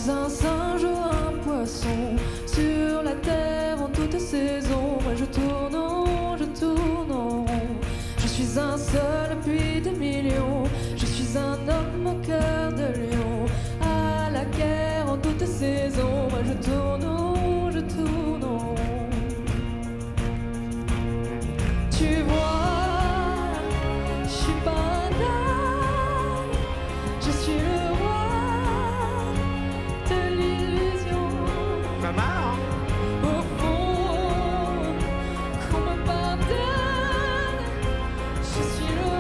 suis un singe ou un poisson sur la terre en toute saison. Moi je tourne en rond, je tourne en rond. Je suis un seul puis des millions. Je suis un homme au cœur de lion. À la guerre en toute saison. Moi je tourne en rond, je tourne en rond. Tu vois, je suis pas un âne, je suis le roi de l'illusion. Pas mal, hein? Au fond, qu'on me pardonne, je suis le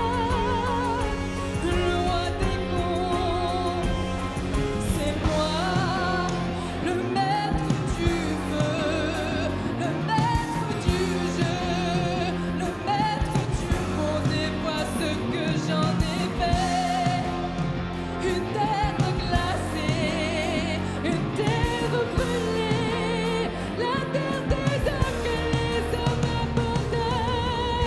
roi des cons. C'est moi, le maître du feu, le maître du jeu, le maître du monde. Et vois ce que j'en ai fait. Une terre glacée, une terre brûlée, la terre des hommes que les hommes abandonnent.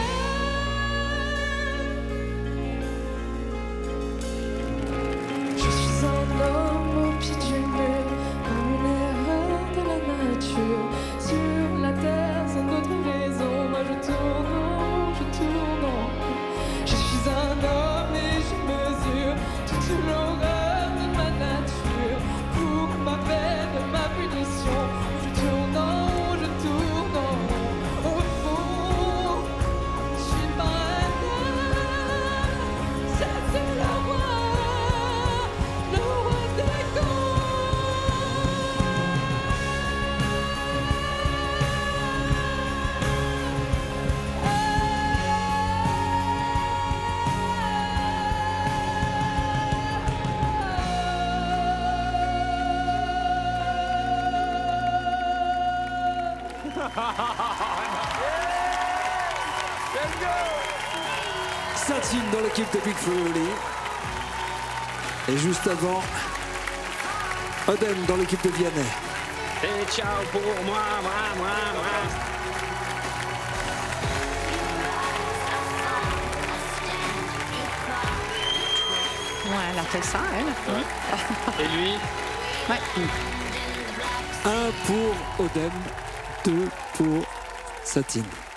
Je suis un homme au pied du mur, comme une erreur de la nature. Sur la terre sans d'autre raison, moi je tourne en rond, je tourne en rond. Je suis un homme et je mesure toute l'horreur de ma nature. Pour ma peine, ma punition, je tourne en rond, je tourne en rond. Au fond, je suis pas un homme, je suis le roi des cons. Satine dans l'équipe de Big Flo et Oli. Et juste avant, Odem dans l'équipe de Vianney. Et ciao pour moi. Ouais, elle a fait ça, elle. Et lui? Ouais. 1 pour Odem, 2 pour Satine.